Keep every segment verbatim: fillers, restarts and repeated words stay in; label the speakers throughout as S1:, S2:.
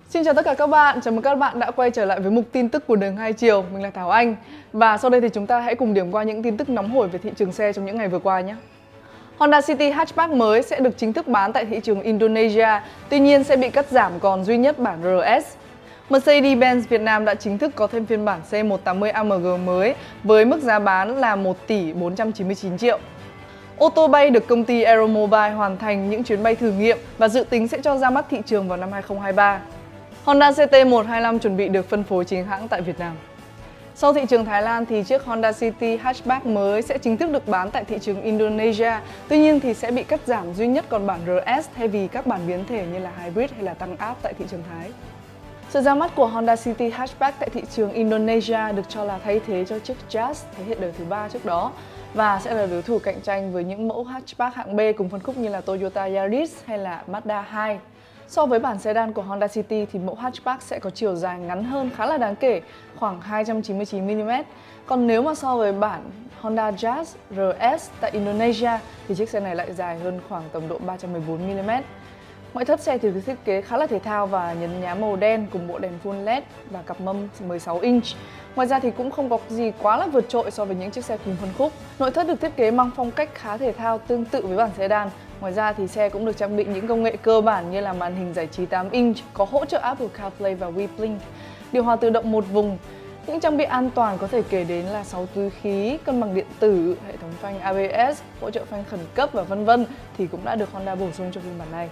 S1: Xin chào tất cả các bạn, chào mừng các bạn đã quay trở lại với mục tin tức của Đường Hai Chiều. Mình là Thảo Anh. Và sau đây thì chúng ta hãy cùng điểm qua những tin tức nóng hổi về thị trường xe trong những ngày vừa qua nhé. Honda City Hatchback mới sẽ được chính thức bán tại thị trường Indonesia, tuy nhiên sẽ bị cắt giảm còn duy nhất bản rờ ét. Mercedes-Benz Việt Nam đã chính thức có thêm phiên bản C một tám mươi A M G mới với mức giá bán là một tỷ bốn trăm chín mươi chín triệu. Ô tô bay được công ty Aeromobile hoàn thành những chuyến bay thử nghiệm và dự tính sẽ cho ra mắt thị trường vào năm hai không hai ba. Honda C T một hai lăm chuẩn bị được phân phối chính hãng tại Việt Nam. Sau thị trường Thái Lan thì chiếc Honda City Hatchback mới sẽ chính thức được bán tại thị trường Indonesia, tuy nhiên thì sẽ bị cắt giảm duy nhất còn bản rờ ét thay vì các bản biến thể như là Hybrid hay là tăng áp tại thị trường Thái. Sự ra mắt của Honda City Hatchback tại thị trường Indonesia được cho là thay thế cho chiếc Jazz thế hệ đời thứ ba trước đó và sẽ là đối thủ cạnh tranh với những mẫu hatchback hạng B cùng phân khúc như là Toyota Yaris hay là Mazda hai. So với bản sedan của Honda City thì mẫu hatchback sẽ có chiều dài ngắn hơn khá là đáng kể, khoảng hai trăm chín mươi chín mi li mét. Còn nếu mà so với bản Honda Jazz rờ ét tại Indonesia thì chiếc xe này lại dài hơn khoảng tầm độ ba trăm mười bốn mi li mét. Ngoại thất xe thì được thiết kế khá là thể thao và nhấn nhá màu đen cùng bộ đèn full led và cặp mâm mười sáu inch. Ngoài ra thì cũng không có gì quá là vượt trội so với những chiếc xe cùng phân khúc. Nội thất được thiết kế mang phong cách khá thể thao tương tự với bản sedan. Ngoài ra thì xe cũng được trang bị những công nghệ cơ bản như là màn hình giải trí tám inch có hỗ trợ Apple CarPlay và WeBlink, điều hòa tự động một vùng. Những trang bị an toàn có thể kể đến là sáu túi khí, cân bằng điện tử, hệ thống phanh a bê ét, hỗ trợ phanh khẩn cấp và vân vân thì cũng đã được Honda bổ sung cho phiên bản này.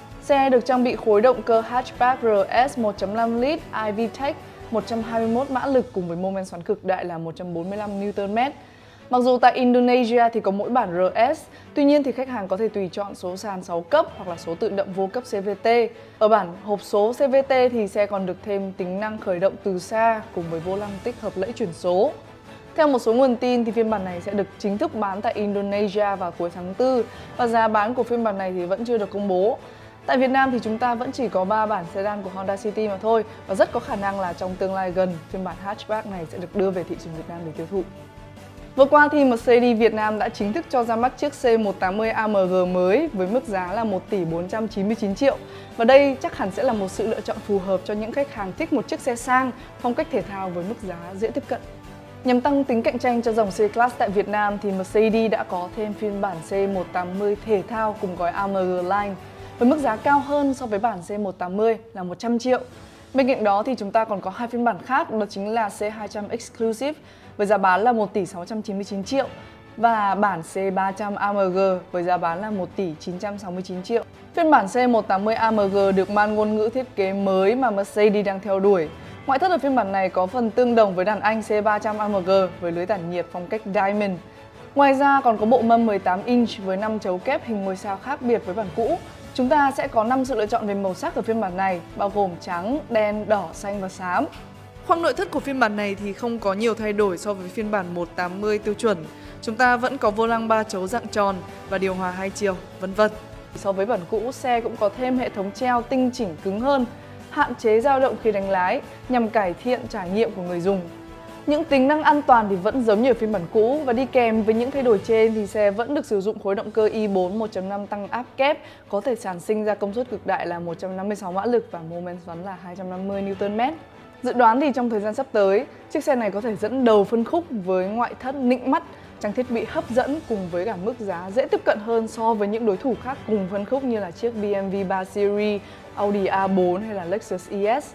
S1: Xe được trang bị khối động cơ hatchback rờ ét một chấm năm lít iVTEC một trăm hai mươi mốt mã lực cùng với mô men xoắn cực đại là một trăm bốn mươi lăm niu tơn mét. Mặc dù tại Indonesia thì có mỗi bản rờ ét, tuy nhiên thì khách hàng có thể tùy chọn số sàn sáu cấp hoặc là số tự động vô cấp xê vê tê. Ở bản hộp số xê vê tê thì xe còn được thêm tính năng khởi động từ xa cùng với vô lăng tích hợp lẫy chuyển số. Theo một số nguồn tin thì phiên bản này sẽ được chính thức bán tại Indonesia vào cuối tháng tư và giá bán của phiên bản này thì vẫn chưa được công bố. Tại Việt Nam thì chúng ta vẫn chỉ có ba bản sedan của Honda City mà thôi và rất có khả năng là trong tương lai gần phiên bản hatchback này sẽ được đưa về thị trường Việt Nam để tiêu thụ. Vừa qua thì Mercedes Việt Nam đã chính thức cho ra mắt chiếc C một tám mươi A M G mới với mức giá là một tỷ bốn trăm chín mươi chín triệu. Và đây chắc hẳn sẽ là một sự lựa chọn phù hợp cho những khách hàng thích một chiếc xe sang, phong cách thể thao với mức giá dễ tiếp cận. Nhằm tăng tính cạnh tranh cho dòng C-Class tại Việt Nam thì Mercedes đã có thêm phiên bản C một tám mươi thể thao cùng gói a em giê Line với mức giá cao hơn so với bản C một tám mươi là một trăm triệu. Bên cạnh đó thì chúng ta còn có hai phiên bản khác, đó chính là C hai trăm Exclusive với giá bán là một tỷ sáu trăm chín mươi chín triệu và bản C ba trăm A M G với giá bán là một tỷ chín trăm sáu mươi chín triệu. Phiên bản C một tám mươi A M G được mang ngôn ngữ thiết kế mới mà Mercedes đang theo đuổi. Ngoại thất ở phiên bản này có phần tương đồng với đàn anh C ba trăm A M G với lưới tản nhiệt phong cách Diamond. Ngoài ra còn có bộ mâm mười tám inch với năm chấu kép hình ngôi sao khác biệt với bản cũ. Chúng ta sẽ có năm sự lựa chọn về màu sắc ở phiên bản này, bao gồm trắng, đen, đỏ, xanh và xám. Khoang nội thất của phiên bản này thì không có nhiều thay đổi so với phiên bản một tám mươi tiêu chuẩn. Chúng ta vẫn có vô lăng ba chấu dạng tròn và điều hòa hai chiều, vân vân. So với bản cũ, xe cũng có thêm hệ thống treo tinh chỉnh cứng hơn, hạn chế dao động khi đánh lái nhằm cải thiện trải nghiệm của người dùng. Những tính năng an toàn thì vẫn giống như ở phiên bản cũ và đi kèm với những thay đổi trên thì xe vẫn được sử dụng khối động cơ i bốn một chấm năm tăng áp kép có thể sản sinh ra công suất cực đại là một trăm năm mươi sáu mã lực và mô men xoắn là hai trăm năm mươi niu tơn mét. Dự đoán thì trong thời gian sắp tới, chiếc xe này có thể dẫn đầu phân khúc với ngoại thất nịnh mắt, trang thiết bị hấp dẫn cùng với cả mức giá dễ tiếp cận hơn so với những đối thủ khác cùng phân khúc như là chiếc bê em vê ba Series, Audi a bốn hay là Lexus i ét.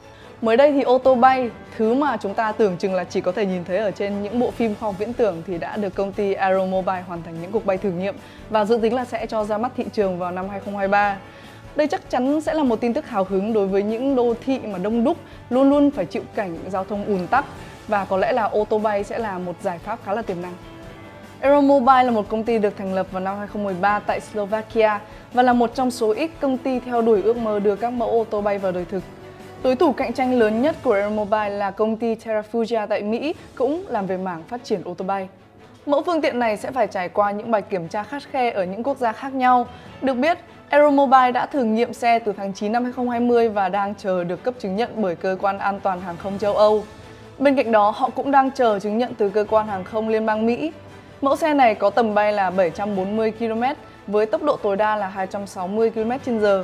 S1: Mới đây thì ô tô bay, thứ mà chúng ta tưởng chừng là chỉ có thể nhìn thấy ở trên những bộ phim khoa học viễn tưởng thì đã được công ty Aeromobile hoàn thành những cuộc bay thử nghiệm và dự tính là sẽ cho ra mắt thị trường vào năm hai không hai ba. Đây chắc chắn sẽ là một tin tức hào hứng đối với những đô thị mà đông đúc, luôn luôn phải chịu cảnh giao thông ùn tắc và có lẽ là ô tô bay sẽ là một giải pháp khá là tiềm năng. Aeromobile là một công ty được thành lập vào năm hai không một ba tại Slovakia và là một trong số ít công ty theo đuổi ước mơ đưa các mẫu ô tô bay vào đời thực. Đối thủ cạnh tranh lớn nhất của Aeromobile là công ty Terrafugia tại Mỹ, cũng làm về mảng phát triển ô tô bay. Mẫu phương tiện này sẽ phải trải qua những bài kiểm tra khắt khe ở những quốc gia khác nhau. Được biết, Aeromobile đã thử nghiệm xe từ tháng chín năm hai không hai không và đang chờ được cấp chứng nhận bởi Cơ quan An toàn Hàng không châu Âu. Bên cạnh đó, họ cũng đang chờ chứng nhận từ Cơ quan Hàng không Liên bang Mỹ. Mẫu xe này có tầm bay là bảy trăm bốn mươi ki lô mét với tốc độ tối đa là hai trăm sáu mươi ki lô mét trên giờ.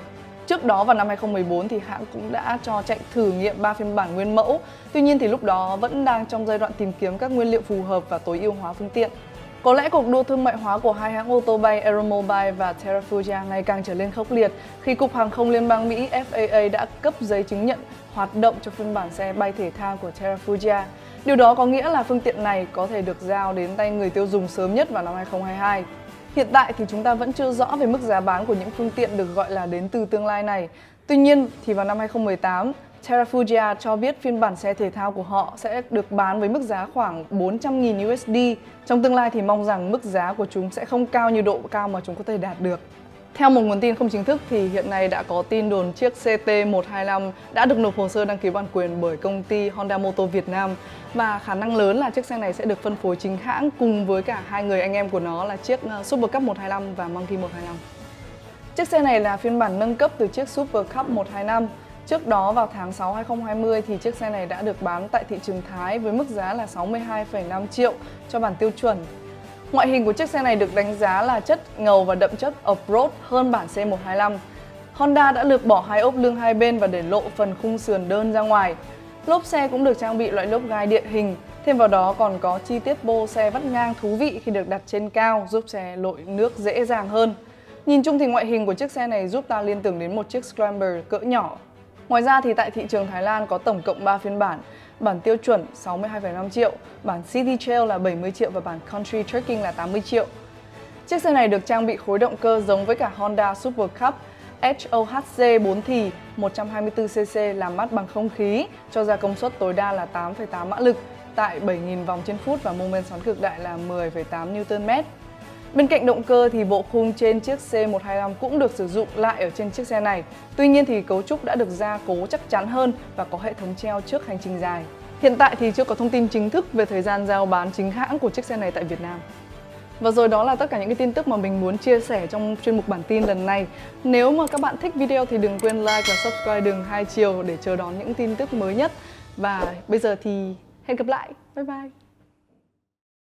S1: Trước đó vào năm hai không một bốn thì hãng cũng đã cho chạy thử nghiệm ba phiên bản nguyên mẫu. Tuy nhiên thì lúc đó vẫn đang trong giai đoạn tìm kiếm các nguyên liệu phù hợp và tối ưu hóa phương tiện. Có lẽ cuộc đua thương mại hóa của hai hãng ô tô bay Aeromobile và Terrafugia ngày càng trở nên khốc liệt khi Cục Hàng không Liên bang Mỹ F A A đã cấp giấy chứng nhận hoạt động cho phiên bản xe bay thể thao của Terrafugia. Điều đó có nghĩa là phương tiện này có thể được giao đến tay người tiêu dùng sớm nhất vào năm hai không hai hai. Hiện tại thì chúng ta vẫn chưa rõ về mức giá bán của những phương tiện được gọi là đến từ tương lai này. Tuy nhiên thì vào năm hai không một tám, Terrafugia cho biết phiên bản xe thể thao của họ sẽ được bán với mức giá khoảng bốn trăm nghìn U S D. Trong tương lai thì mong rằng mức giá của chúng sẽ không cao như độ cao mà chúng có thể đạt được. Theo một nguồn tin không chính thức thì hiện nay đã có tin đồn chiếc C T một hai lăm đã được nộp hồ sơ đăng ký bản quyền bởi công ty Honda Motor Việt Nam và khả năng lớn là chiếc xe này sẽ được phân phối chính hãng cùng với cả hai người anh em của nó là chiếc Super Cup một hai lăm và Monkey một hai lăm. Chiếc xe này là phiên bản nâng cấp từ chiếc Super Cup một hai năm. Trước đó vào tháng sáu hai không hai không thì chiếc xe này đã được bán tại thị trường Thái với mức giá là sáu mươi hai phẩy năm triệu cho bản tiêu chuẩn. Ngoại hình của chiếc xe này được đánh giá là chất ngầu và đậm chất off-road hơn bản C một hai lăm. Honda đã lược bỏ hai ốp lưng hai bên và để lộ phần khung sườn đơn ra ngoài. Lốp xe cũng được trang bị loại lốp gai điện hình. Thêm vào đó còn có chi tiết bô xe vắt ngang thú vị khi được đặt trên cao, giúp xe lội nước dễ dàng hơn. Nhìn chung thì ngoại hình của chiếc xe này giúp ta liên tưởng đến một chiếc Scrambler cỡ nhỏ. Ngoài ra thì tại thị trường Thái Lan có tổng cộng ba phiên bản. Bản tiêu chuẩn sáu mươi hai phẩy năm triệu, bản City Trail là bảy mươi triệu và bản Country Trekking là tám mươi triệu. Chiếc xe này được trang bị khối động cơ giống với cả Honda Super Cup H O H C bốn thì một trăm hai mươi tư xê xê làm mát bằng không khí, cho ra công suất tối đa là tám phẩy tám mã lực tại bảy nghìn vòng trên phút và mô men xoắn cực đại là mười phẩy tám Newton mét. Bên cạnh động cơ thì bộ khung trên chiếc C một hai lăm cũng được sử dụng lại ở trên chiếc xe này. Tuy nhiên thì cấu trúc đã được gia cố chắc chắn hơn và có hệ thống treo trước hành trình dài. Hiện tại thì chưa có thông tin chính thức về thời gian giao bán chính hãng của chiếc xe này tại Việt Nam. Và rồi đó là tất cả những cái tin tức mà mình muốn chia sẻ trong chuyên mục bản tin lần này. Nếu mà các bạn thích video thì đừng quên like và subscribe Đường Hai Chiều để chờ đón những tin tức mới nhất. Và bây giờ thì hẹn gặp lại. Bye bye!